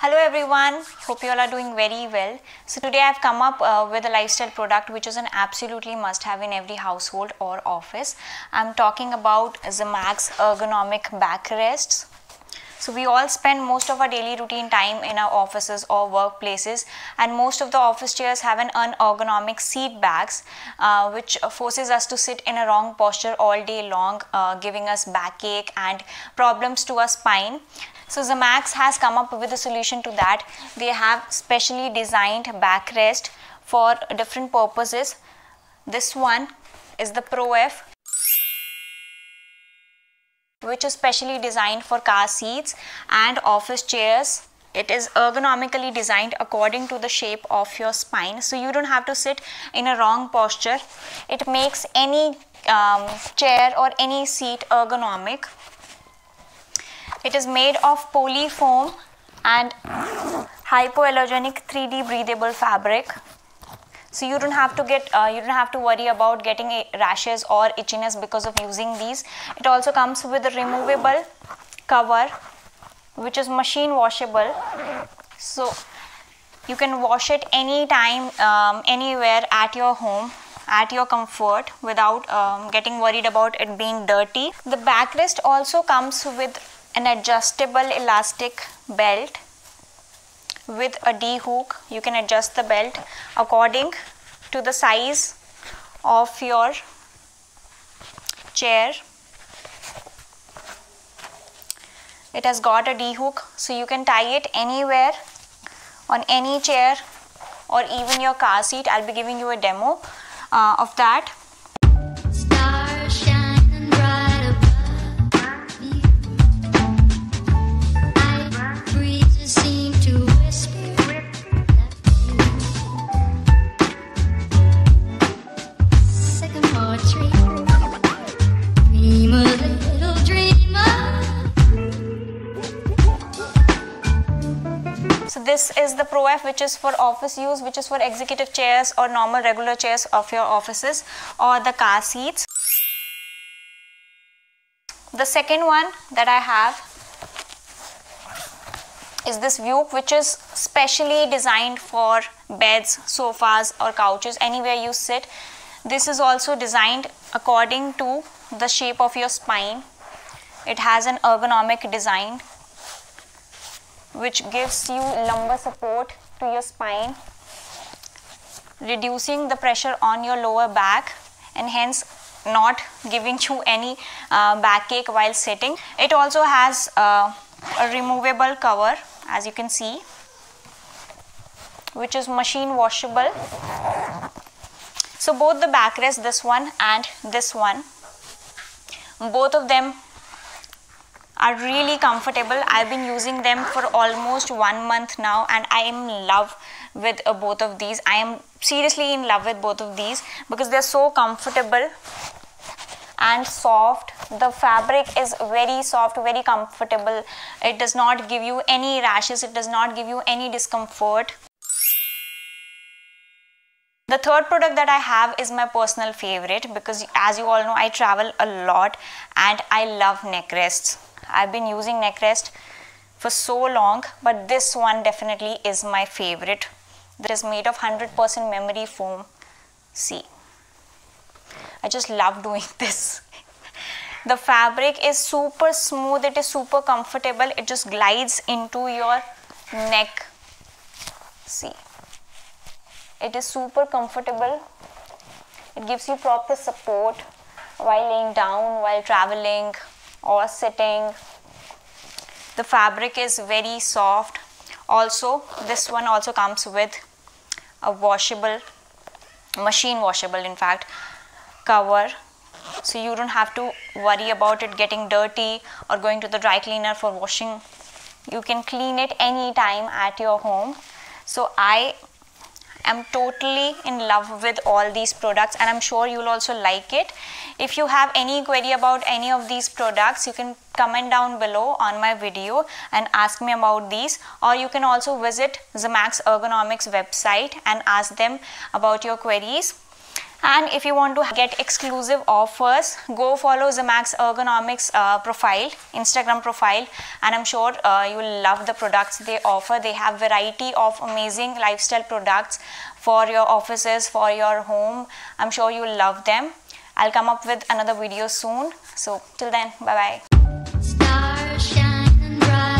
Hello everyone, hope you all are doing very well. So today I have come up with a lifestyle product which is an absolutely must have in every household or office. I am talking about XAMAX Ergonomic Backrests. So we all spend most of our daily routine time in our offices or workplaces, and most of the office chairs have an unergonomic seat backs which forces us to sit in a wrong posture all day long, giving us backache and problems to our spine. So XAMAX has come up with a solution to that. They have specially designed backrest for different purposes. This one is the Pro F, which is specially designed for car seats and office chairs. It is ergonomically designed according to the shape of your spine, so you don't have to sit in a wrong posture. It makes any chair or any seat ergonomic. It is made of polyfoam and hypoallergenic 3D breathable fabric. So you don't have to worry about getting rashes or itchiness because of using these. It also comes with a removable cover which is machine washable. So you can wash it anytime, anywhere at your home, at your comfort, without getting worried about it being dirty. The backrest also comes with an adjustable elastic belt with a D hook. You can adjust the belt according to the size of your chair. It has got a D hook, so you can tie it anywhere on any chair or even your car seat. I'll be giving you a demo of that. So this is the Pro F, which is for office use, which is for executive chairs or normal regular chairs of your offices or the car seats. The second one that I have is this VUUK, which is specially designed for beds, sofas or couches, anywhere you sit. This is also designed according to the shape of your spine. It has an ergonomic design which gives you lumbar support to your spine, reducing the pressure on your lower back and hence not giving you any backache while sitting. It also has a removable cover, as you can see, which is machine washable. So both the backrests, this one and this one, both of them are really comfortable. I've been using them for almost 1 month now and I am in love with both of these. I am seriously in love with both of these because they're so comfortable and soft. The fabric is very soft, very comfortable. It does not give you any rashes, it does not give you any discomfort. The third product that I have is my personal favorite because, as you all know, I travel a lot and I love Neckrests. I've been using Neckrest for so long, but this one definitely is my favorite. It is made of 100% memory foam. See, I just love doing this. The fabric is super smooth, it is super comfortable, it just glides into your neck. See, it is super comfortable. It gives you proper support while laying down, while traveling or sitting. The fabric is very soft. Also, this one also comes with a washable, machine washable in fact, cover, so you don't have to worry about it getting dirty or going to the dry cleaner for washing. You can clean it anytime at your home. So I am totally in love with all these products and I'm sure you'll also like it. If you have any query about any of these products, you can comment down below on my video and ask me about these, or you can also visit XAMAX Ergonomics website and ask them about your queries. And if you want to get exclusive offers, go follow XAMAX Ergonomics profile, Instagram profile, and I'm sure you will love the products they offer. They have variety of amazing lifestyle products for your offices, for your home. I'm sure you will love them. I'll come up with another video soon. So till then, bye bye. Stars shining bright.